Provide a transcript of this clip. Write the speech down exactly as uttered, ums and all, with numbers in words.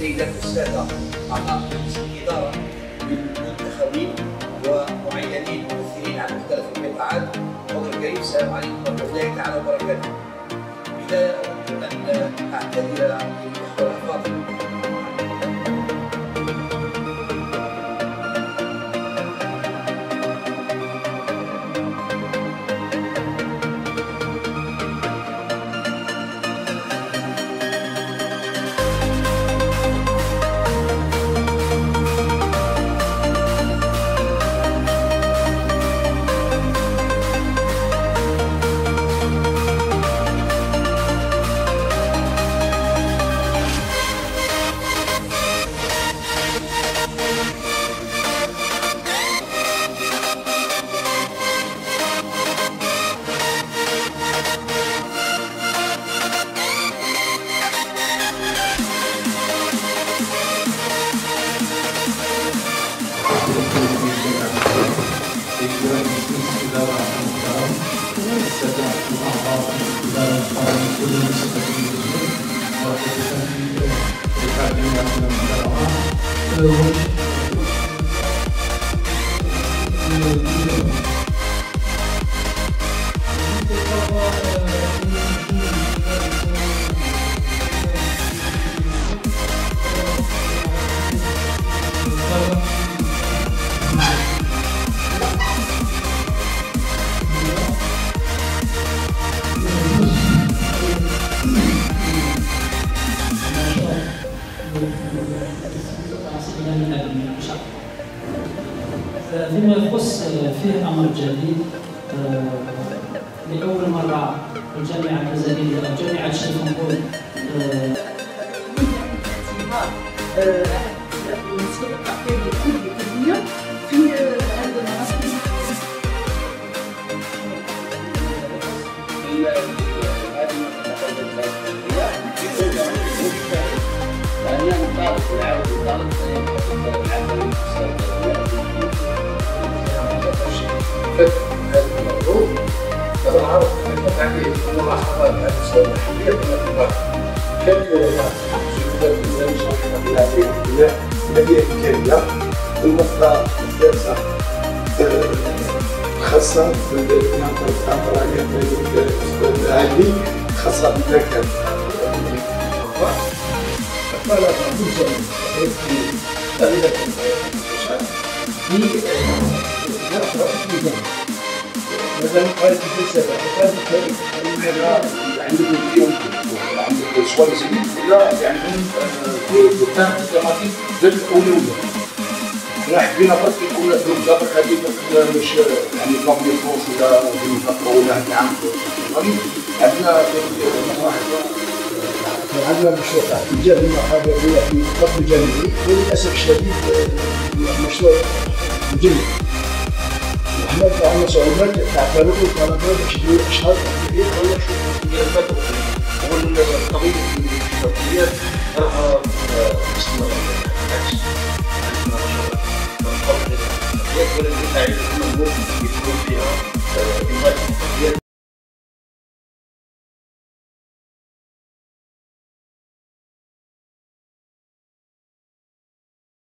السيدات والساده اعضاء مجلس الاداره من منتخبين ومعينين ممثلين عن مختلف القطاعات. فضل الكريم السلام عليكم ورحمه الله تعالى وبركاته. بدايه اود ان اعتذر للاخوه الافاضل فيما يخص فيه امر جديد، لاول مره الجامعه الجزائريه او جامعه الشيخ نقول المسؤول التعقيدي لكل كليه في هذا المنصب. هذا الموضوع طبعا عرض عليه ملاحظات على مستوى المحليه والانتقاد. كان جهود البرنامج رحمه الله عليه هذه امكانيه. النقطه الثالثه خاصه بالنقطه الامريه العالي خاصه بالمكان. فلا بد من تغيير في مثلا قاعدة الفلسفة، قاعدة التاريخ، عندكم اليوم عندك سؤال جديد ولا يعني في التاريخ الدراماتيك ذات الأولوية. راح بينا فقط يكون لهم دابا هذه مش يعني كومبلي فورس ولا بنفكروا ولا هذا العام عندنا واحد عندنا مشروع إيجاد المرحلة الأولى في الطب الجامعي وللأسف الشديد المشروع مجمد. احنا عندنا صعوبات تعترض الطلبه باش يديروا اشهار كبير ولا شوف ديال الفتره والقضيه الشرطيه راها مستمره. عندنا مشروع القضيه الشرطيه ولكن تعيش المنظور يكون فيها